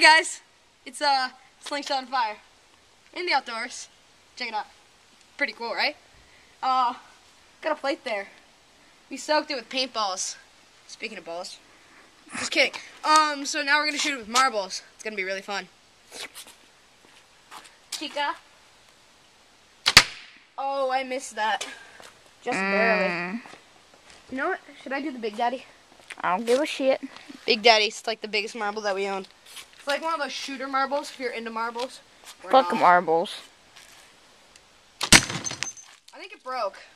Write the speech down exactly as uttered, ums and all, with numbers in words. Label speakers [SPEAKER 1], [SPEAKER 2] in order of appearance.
[SPEAKER 1] guys, it's uh, Slingshot on fire in the outdoors. Check it out. Pretty cool, right? Uh, got a plate there. We soaked it with paintballs. Speaking of balls, just kidding. Um, so now we're gonna shoot it with marbles. It's gonna be really fun. Chica. Oh, I missed that. Just
[SPEAKER 2] mm.
[SPEAKER 1] barely. You know what? Should I do the Big Daddy?
[SPEAKER 2] I don't give a shit.
[SPEAKER 1] Big Daddy's like the biggest marble that we own. It's like one of those shooter marbles if you're into marbles.
[SPEAKER 2] Fuck marbles.
[SPEAKER 1] I think it broke.